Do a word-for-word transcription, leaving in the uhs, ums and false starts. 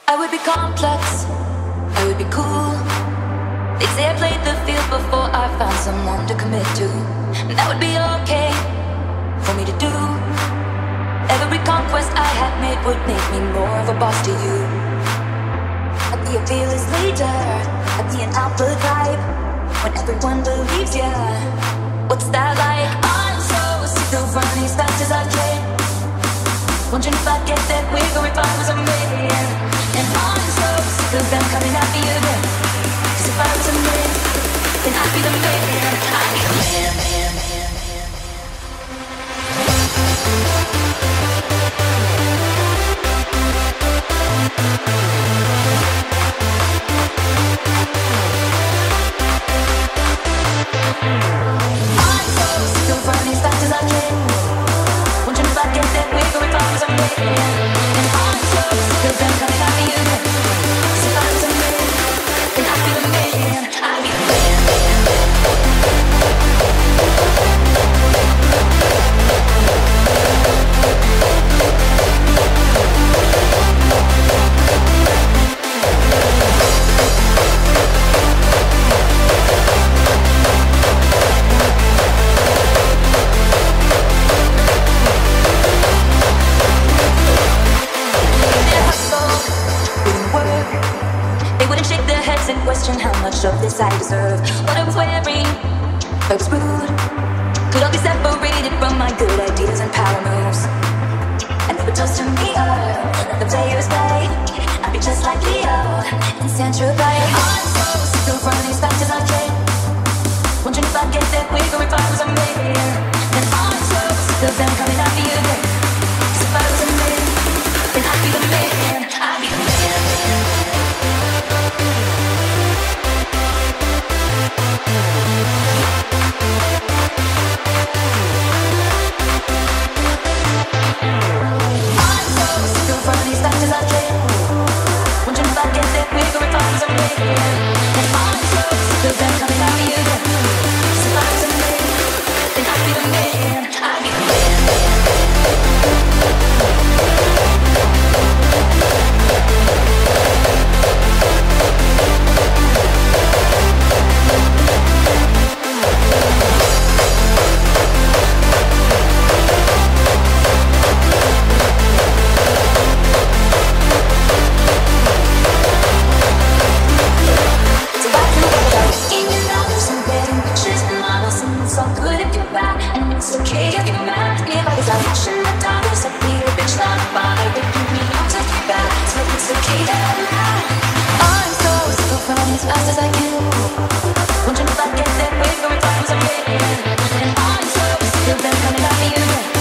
I would be complex, I would be cool. They'd say I played the field before I found someone to commit to. And that would be okay for me to do. Every conquest I had made would make me more of a boss to you. I'd be a fearless leader, I'd be an alpha type. When everyone believes ya, what's that like? I'm so sick of running as fast as I can, wondering if I'd get that wiggle if I was a man. And I'm so sick of them coming at me again, 'cause if I was a man, then I'd be the man. I'd be the man, man, man, man. I'm so sick of running as fast as I can, wondering if I'd get that wiggle if I was a man. And I'm so sick of them coming at me again, 'cause if I was a man, then I'd be the man. I'd be the man, man, man. And question how much of this I deserve. What I was wearing, I was rude, could all be separated from my good ideas and power moves. And they would toast to me up, the players play. I'd be just like Leo in Central Bay. I'm so sick of running as fast as I can, wondering if I'd get that wiggle if I was a man. And I'm so sick of them coming at me again, 'cause if I was a man, then I'd be the man. I'd be the man, man, man. I'm so sick of running as fast as I can, wondering if I'd get that wiggle if I was a man. And I'm so sick of them coming at me again, 'cause if I was a man, then I'd be the man. I'd be the man, man, man. It's okay if you're mad. Anybody's out watching the dollars. I'd be a bitch, not a bother. Ripping me off to get back. So it's okay that I'm mad. I'm so sick of running as fast as I can, wondering if I'd get that wiggle if I was a man. And I'm so sick of them coming at me again,